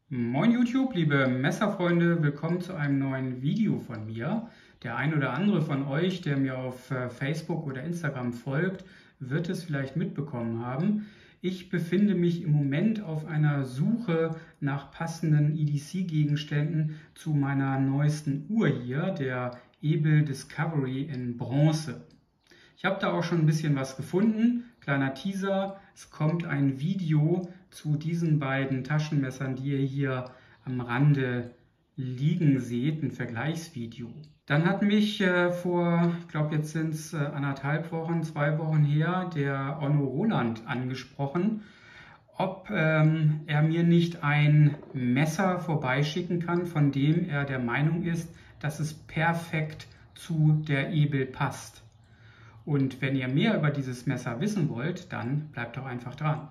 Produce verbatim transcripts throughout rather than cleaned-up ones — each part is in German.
Moin YouTube, liebe Messerfreunde, willkommen zu einem neuen Video von mir. Der ein oder andere von euch, der mir auf Facebook oder Instagram folgt, wird es vielleicht mitbekommen haben. Ich befinde mich im Moment auf einer Suche nach passenden E D C-Gegenständen zu meiner neuesten Uhr hier, der Ebel Discovery in Bronze. Ich habe da auch schon ein bisschen was gefunden. Kleiner Teaser, es kommt ein Video zu diesen beiden Taschenmessern, die ihr hier am Rande liegen seht, ein Vergleichsvideo. Dann hat mich äh, vor, ich glaube jetzt sind es äh, anderthalb Wochen, zwei Wochen her, der Onno Roland angesprochen, ob ähm, er mir nicht ein Messer vorbeischicken kann, von dem er der Meinung ist, dass es perfekt zu der Ebel passt. Und wenn ihr mehr über dieses Messer wissen wollt, dann bleibt doch einfach dran.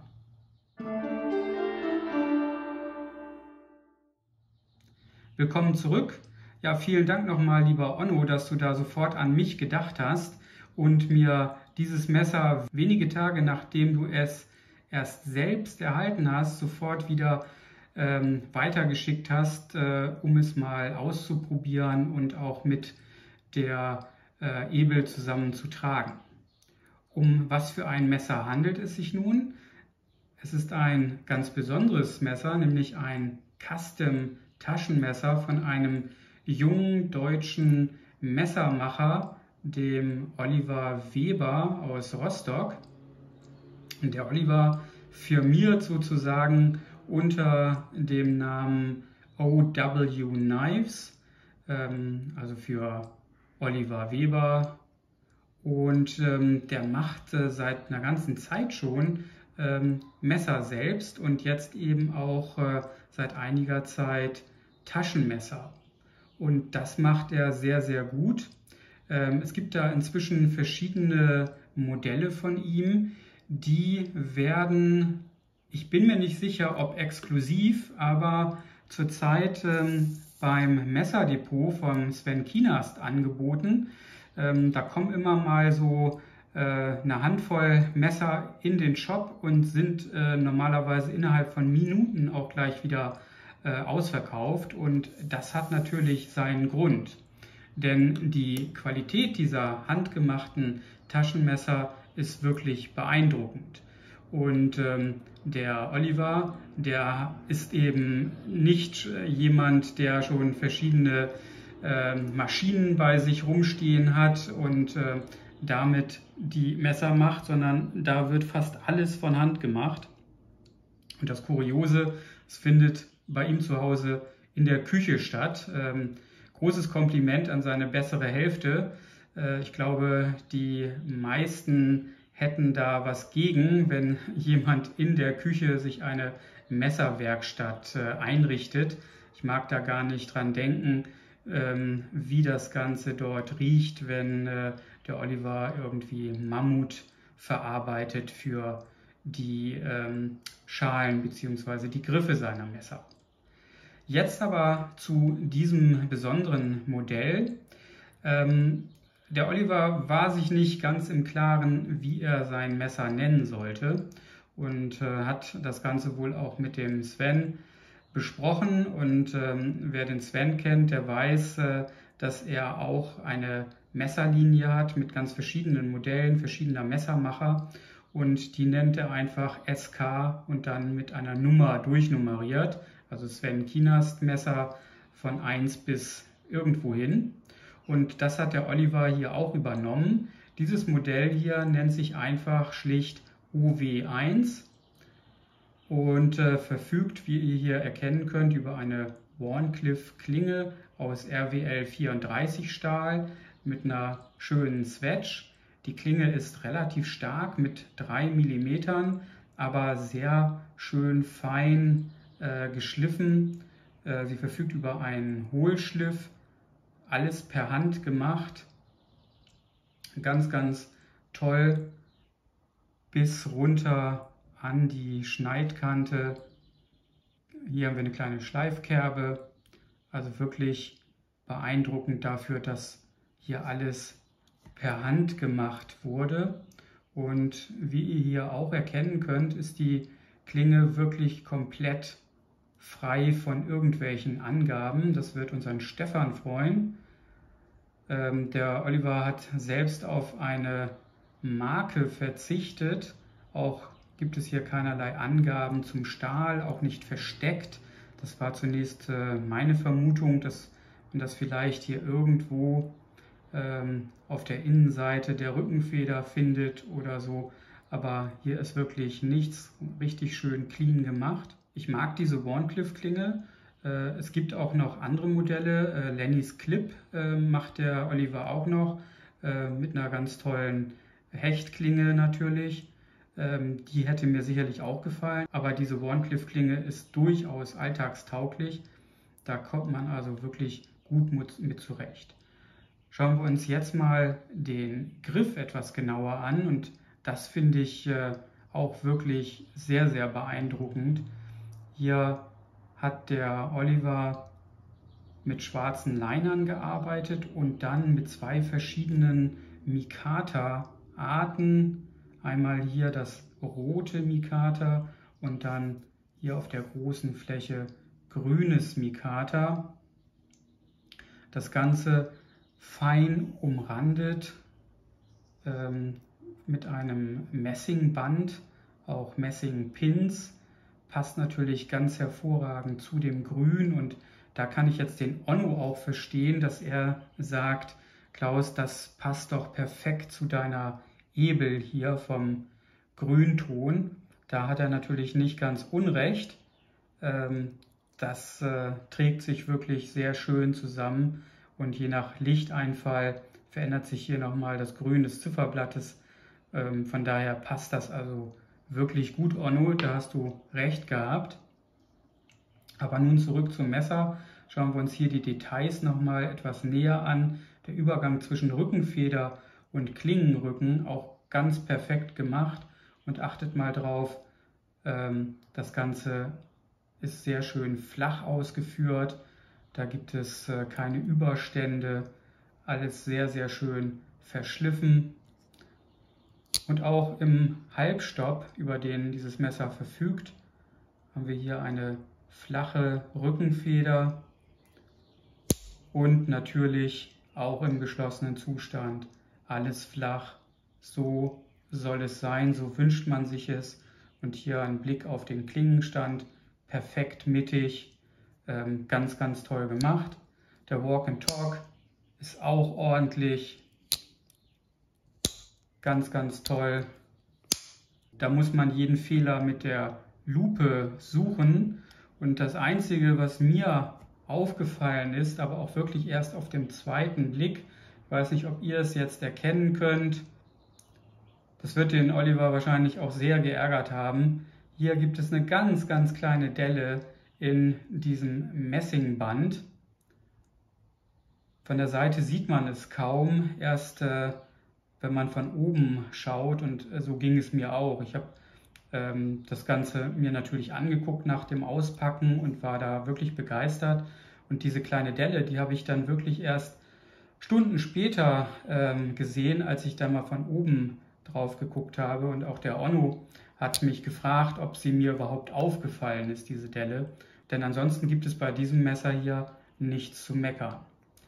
Willkommen zurück. Ja, vielen Dank nochmal, lieber Onno, dass du da sofort an mich gedacht hast und mir dieses Messer wenige Tage nachdem du es erst selbst erhalten hast, sofort wieder ähm, weitergeschickt hast, äh, um es mal auszuprobieren und auch mit der äh, Ebel zusammen zu tragen. Um was für ein Messer handelt es sich nun? Es ist ein ganz besonderes Messer, nämlich ein Custom-Taschenmesser von einem jungen deutschen Messermacher, dem Oliver Weber aus Rostock. Und der Oliver firmiert sozusagen unter dem Namen O W Knives, ähm, also für Oliver Weber. Und ähm, der macht äh, seit einer ganzen Zeit schon ähm, Messer selbst und jetzt eben auch äh, seit einiger Zeit Taschenmesser. Und das macht er sehr, sehr gut. Ähm, es gibt da inzwischen verschiedene Modelle von ihm, die werden, ich bin mir nicht sicher, ob exklusiv, aber zurzeit ähm, beim Messerdepot von Sven Kienast angeboten. Ähm, da kommen immer mal so äh, eine Handvoll Messer in den Shop und sind äh, normalerweise innerhalb von Minuten auch gleich wieder äh, ausverkauft. Und das hat natürlich seinen Grund. Denn die Qualität dieser handgemachten Taschenmesser ist wirklich beeindruckend. Und ähm, der Oliver, der ist eben nicht jemand, der schon verschiedene Maschinen bei sich rumstehen hat und äh, damit die Messer macht, sondern da wird fast alles von Hand gemacht. Und das Kuriose, es findet bei ihm zu Hause in der Küche statt. Ähm, großes Kompliment an seine bessere Hälfte. Äh, ich glaube, die meisten hätten da was gegen, wenn jemand in der Küche sich eine Messerwerkstatt äh, einrichtet. Ich mag da gar nicht dran denken, Ähm, wie das Ganze dort riecht, wenn äh, der Oliver irgendwie Mammut verarbeitet für die ähm, Schalen bzw. die Griffe seiner Messer. Jetzt aber zu diesem besonderen Modell. Ähm, der Oliver war sich nicht ganz im Klaren, wie er sein Messer nennen sollte und äh, hat das Ganze wohl auch mit dem Sven besprochen und ähm, wer den Sven kennt, der weiß, äh, dass er auch eine Messerlinie hat mit ganz verschiedenen Modellen, verschiedener Messermacher und die nennt er einfach S K und dann mit einer Nummer durchnummeriert, also Sven Kienast Messer von eins bis irgendwo hin. Und das hat der Oliver hier auch übernommen. Dieses Modell hier nennt sich einfach schlicht O W eins. Und äh, verfügt, wie ihr hier erkennen könnt, über eine Wharncliffe Klinge aus R W L vierunddreißig Stahl mit einer schönen Swedge. Die Klinge ist relativ stark mit drei Millimeter, aber sehr schön fein äh, geschliffen. Äh, sie verfügt über einen Hohlschliff, alles per Hand gemacht. Ganz, ganz toll bis runter an die Schneidkante. Hier haben wir eine kleine Schleifkerbe, also wirklich beeindruckend dafür, dass hier alles per Hand gemacht wurde. Und wie ihr hier auch erkennen könnt, ist die Klinge wirklich komplett frei von irgendwelchen Angaben. Das wird unseren Stefan freuen. Ähm, der Oliver hat selbst auf eine Marke verzichtet. Auch gibt es hier keinerlei Angaben zum Stahl, auch nicht versteckt. Das war zunächst äh, meine Vermutung, dass man das vielleicht hier irgendwo ähm, auf der Innenseite der Rückenfeder findet oder so. Aber hier ist wirklich nichts, richtig schön clean gemacht. Ich mag diese Wharncliffe-Klinge. Äh, es gibt auch noch andere Modelle. Äh, Lennys Clip äh, macht der Oliver auch noch äh, mit einer ganz tollen Hechtklinge natürlich. Ähm, die hätte mir sicherlich auch gefallen. Aber diese Wharncliffe-Klinge ist durchaus alltagstauglich. Da kommt man also wirklich gut mit, mit zurecht. Schauen wir uns jetzt mal den Griff etwas genauer an und das finde ich äh, auch wirklich sehr, sehr beeindruckend. Hier hat der Oliver mit schwarzen Linern gearbeitet und dann mit zwei verschiedenen Mikata-Arten. Einmal hier das rote Mikata und dann hier auf der großen Fläche grünes Mikata. Das Ganze fein umrandet ähm, mit einem Messingband, auch Messingpins. Passt natürlich ganz hervorragend zu dem Grün und da kann ich jetzt den Onno auch verstehen, dass er sagt, Klaus, das passt doch perfekt zu deiner Ebel hier vom Grünton. Da hat er natürlich nicht ganz unrecht. Ähm, das äh, trägt sich wirklich sehr schön zusammen und je nach Lichteinfall verändert sich hier nochmal das Grün des Zifferblattes. Ähm, von daher passt das also wirklich gut, Onno, da hast du recht gehabt. Aber nun zurück zum Messer. Schauen wir uns hier die Details nochmal etwas näher an. Der Übergang zwischen Rückenfeder und Klingenrücken auch ganz perfekt gemacht. Und achtet mal drauf, ähm, das Ganze ist sehr schön flach ausgeführt. Da gibt es äh, keine Überstände. Alles sehr, sehr schön verschliffen. Und auch im Halbstopp, über den dieses Messer verfügt, haben wir hier eine flache Rückenfeder und natürlich auch im geschlossenen Zustand alles flach. So soll es sein, so wünscht man sich es. Und hier ein Blick auf den Klingenstand, perfekt mittig, ähm, ganz, ganz toll gemacht. Der Walk and Talk ist auch ordentlich, ganz, ganz toll. Da muss man jeden Fehler mit der Lupe suchen. Und das Einzige, was mir aufgefallen ist, aber auch wirklich erst auf dem zweiten Blick, ich weiß nicht, ob ihr es jetzt erkennen könnt, das wird den Oliver wahrscheinlich auch sehr geärgert haben. Hier gibt es eine ganz, ganz kleine Delle in diesem Messingband. Von der Seite sieht man es kaum, erst äh, wenn man von oben schaut, und äh, so ging es mir auch. Ich habe ähm, das Ganze mir natürlich angeguckt nach dem Auspacken und war da wirklich begeistert. Und diese kleine Delle, die habe ich dann wirklich erst Stunden später ähm, gesehen, als ich da mal von oben drauf geguckt habe. Und auch der Onno hat mich gefragt, ob sie mir überhaupt aufgefallen ist, diese Delle. Denn ansonsten gibt es bei diesem Messer hier nichts zu meckern.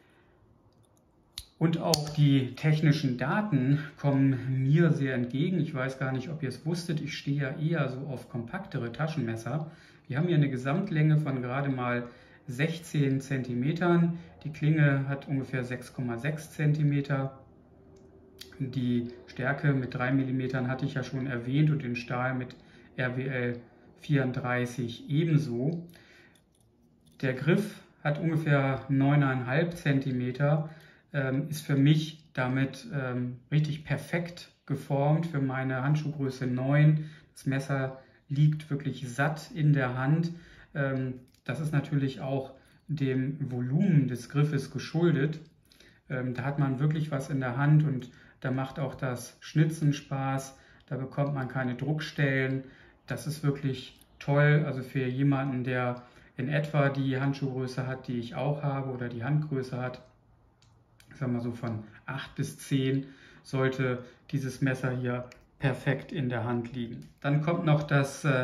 Und auch die technischen Daten kommen mir sehr entgegen. Ich weiß gar nicht, ob ihr es wusstet, ich stehe ja eher so auf kompaktere Taschenmesser. Wir haben hier eine Gesamtlänge von gerade mal sechzehn Zentimetern. Die Klinge hat ungefähr sechs Komma sechs Zentimeter. Die Stärke mit drei Millimeter hatte ich ja schon erwähnt und den Stahl mit R W L vierunddreißig ebenso. Der Griff hat ungefähr neun Komma fünf Zentimeter. Ähm, ist für mich damit ähm, richtig perfekt geformt für meine Handschuhgröße neun. Das Messer liegt wirklich satt in der Hand. Ähm, das ist natürlich auch dem Volumen des Griffes geschuldet. Ähm, da hat man wirklich was in der Hand und da macht auch das Schnitzen Spaß. Da bekommt man keine Druckstellen. Das ist wirklich toll. Also für jemanden, der in etwa die Handschuhgröße hat, die ich auch habe oder die Handgröße hat, ich sag mal so von acht bis zehn, sollte dieses Messer hier perfekt in der Hand liegen. Dann kommt noch das äh,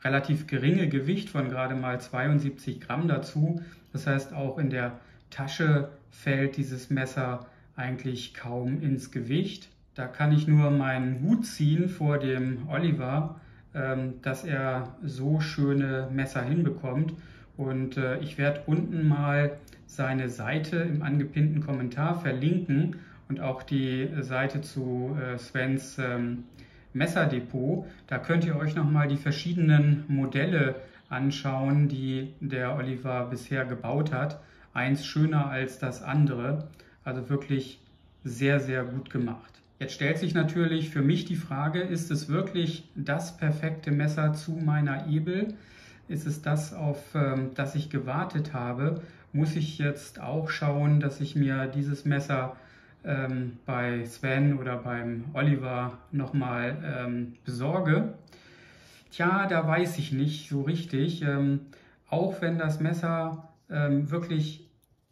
relativ geringe Gewicht von gerade mal zweiundsiebzig Gramm dazu. Das heißt, auch in der Tasche fällt dieses Messer eigentlich kaum ins Gewicht. Da kann ich nur meinen Hut ziehen vor dem Oliver, ähm, dass er so schöne Messer hinbekommt. Und äh, ich werde unten mal seine Seite im angepinnten Kommentar verlinken und auch die Seite zu äh, Svens ähm, Messerdepot. Da könnt ihr euch nochmal die verschiedenen Modelle anschauen, die der Oliver bisher gebaut hat. Eins schöner als das andere. Also wirklich sehr, sehr gut gemacht. Jetzt stellt sich natürlich für mich die Frage, ist es wirklich das perfekte Messer zu meiner Ebel? Ist es das, auf ähm, das ich gewartet habe? Muss ich jetzt auch schauen, dass ich mir dieses Messer ähm, bei Sven oder beim Oliver nochmal ähm, besorge? Tja, da weiß ich nicht so richtig. Ähm, auch wenn das Messer ähm, wirklich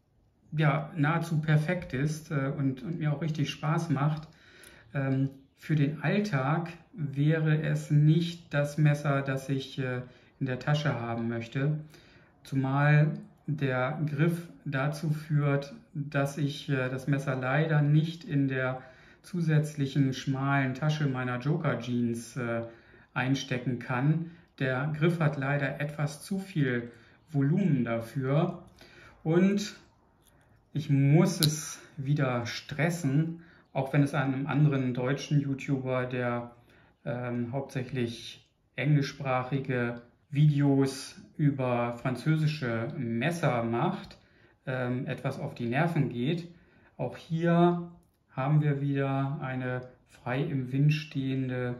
ja, nahezu perfekt ist äh, und, und mir auch richtig Spaß macht, ähm, für den Alltag wäre es nicht das Messer, das ich äh, in der Tasche haben möchte. Zumal der Griff dazu führt, dass ich äh, das Messer leider nicht in der zusätzlichen schmalen Tasche meiner Joker Jeans äh, einstecken kann. Der Griff hat leider etwas zu viel Volumen dafür und ich muss es wieder stressen, auch wenn es einem anderen deutschen YouTuber, der ähm, hauptsächlich englischsprachige Videos über französische Messer macht, ähm, etwas auf die Nerven geht. Auch hier haben wir wieder eine frei im Wind stehende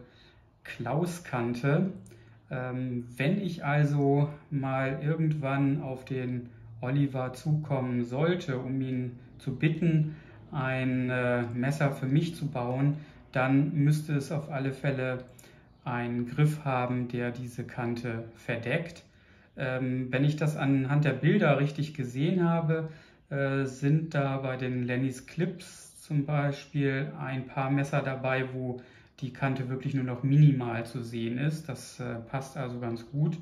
Klauskante. Ähm, wenn ich also mal irgendwann auf den Oliver zukommen sollte, um ihn zu bitten, ein äh, Messer für mich zu bauen, dann müsste es auf alle Fälle einen Griff haben, der diese Kante verdeckt. Ähm, wenn ich das anhand der Bilder richtig gesehen habe, äh, sind da bei den Lennys Clips zum Beispiel ein paar Messer dabei, wo die Kante wirklich nur noch minimal zu sehen ist. Das äh, passt also ganz gut.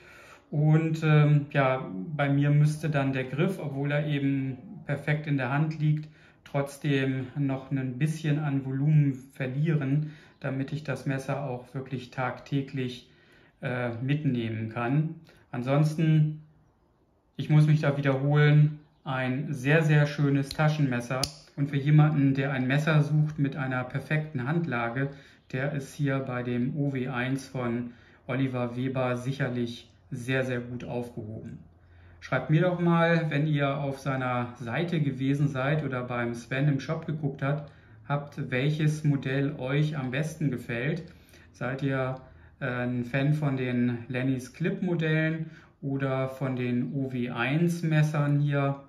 Und ähm, ja, bei mir müsste dann der Griff, obwohl er eben perfekt in der Hand liegt, trotzdem noch ein bisschen an Volumen verlieren, damit ich das Messer auch wirklich tagtäglich äh, mitnehmen kann. Ansonsten, ich muss mich da wiederholen, ein sehr, sehr schönes Taschenmesser. Und für jemanden, der ein Messer sucht mit einer perfekten Handlage, der ist hier bei dem O W eins von Oliver Weber sicherlich sehr, sehr gut aufgehoben. Schreibt mir doch mal, wenn ihr auf seiner Seite gewesen seid oder beim Sven im Shop geguckt habt, habt, welches Modell euch am besten gefällt. Seid ihr äh, ein Fan von den Lennys Clip Modellen oder von den O W eins Messern hier?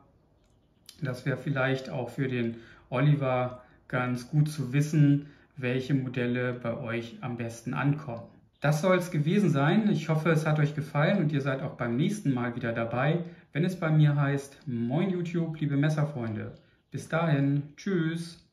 Das wäre vielleicht auch für den Oliver ganz gut zu wissen, welche Modelle bei euch am besten ankommen. Das soll es gewesen sein. Ich hoffe, es hat euch gefallen und ihr seid auch beim nächsten Mal wieder dabei, wenn es bei mir heißt, Moin YouTube, liebe Messerfreunde. Bis dahin, tschüss.